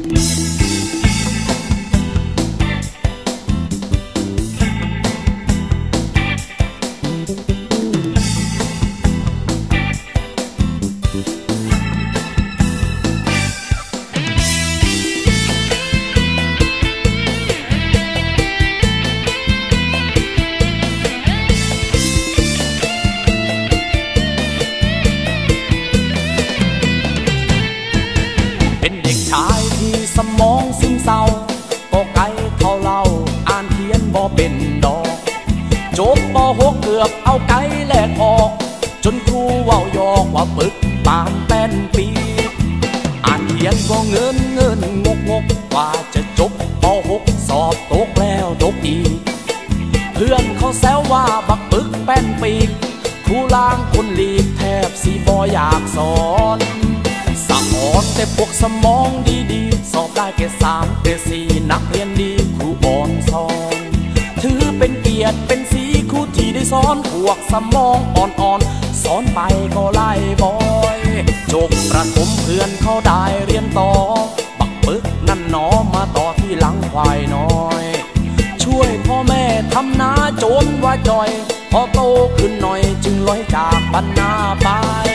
สมองซึมเศร้าก็ไกลเท่าเราอ่านเขียนบ่เป็นดอกจบป.6เกือบเอาไกลแลกออกจนครูเว้าหยอกว่าปึกปานแป้นปีอ่านเขียนก็เงินงกกว่าจะจบป.6สอบตกแล้วตกอีกเพื่อนเขาแซวว่าบักปึกแป้นปีกครูล้างคนหลีกแทบสิบ่อยากสอนแต่พวกสมองดีๆสอบได้แค่3แต่4นักเรียนดีครูอ่อนสอนถือเป็นเกียรติเป็นสีครูที่ได้สอนพวกสมองอ่อนๆสอนไปก็ไล่บอยจบประถมเพื่อนเขาได้เรียนต่อบักปึกนั่นหนอมาต่อที่หลังควายน้อยช่วยพ่อแม่ทำนาจนว่าจอยพอโตขึ้นหน่อยจึงลอยจากบรรณาไป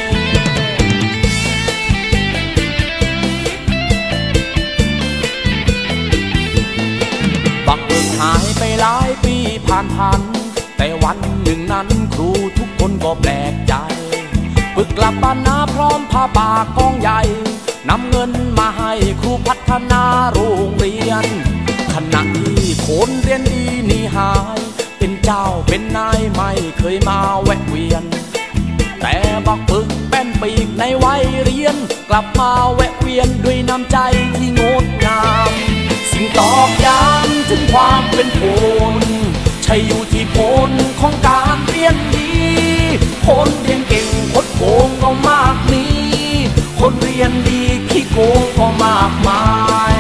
หายไปหลายปีผ่านแต่วันหนึ่งนั้นครูทุกคนก็แปลกใจปึกกลับบ้านนาพร้อมผ้าป่ากองใหญ่นำเงินมาให้ครูพัฒนาโรงเรียนขณะที่คนเรียนดีนี่หายเป็นเจ้าเป็นนายไม่เคยมาแวะเวียนแต่บักปึกแป้นปีกในวัยเรียนกลับมาแวะเวียนด้วยน้ำใจที่งดงามสิ่งตอกย้ำถึงความเป็นคนใช่อยู่ที่ผลของการเรียนดีคนเรียนเก่งคดโกงก็มากมีคนเรียนดีขี้โกงก็มากมาย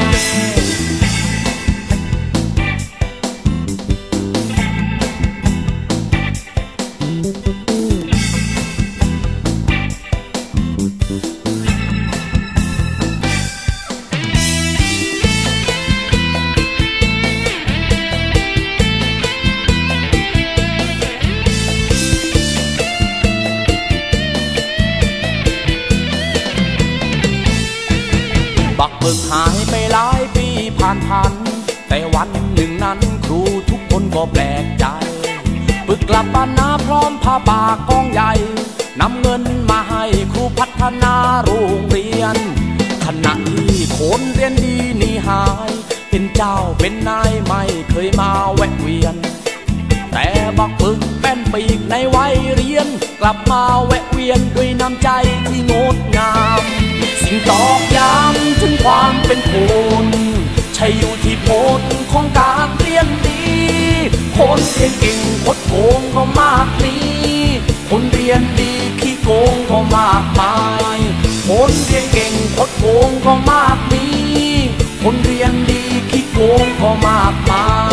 บักปึกหายไปหลายปีผ่านแต่วันหนึ่งนั้นครูทุกคนก็แปลกใจปึกกลับบ้านนาพร้อมผ้าป่ากองใหญ่นำเงินมาให้ครูพัฒนาโรงเรียนขณะที่คนเรียนดีนี่หายเป็นเจ้าเป็นนายไม่เคยมาแวะเวียนแต่บักปึกแป้นปีกในวัยเรียนกลับมาแวะเวียนด้วยน้ำใจที่งดงามสิ่งตอกย้ำถึงความเป็นคนใช่อยู่ที่ผลของการเรียนดีคนเรียนเก่งคดโกงก็มากมีคนเรียนดีขี้โกงก็มากมายคนเรียนเก่งคดโกงก็มากมีคนเรียนดีขี้โกงก็มากมาย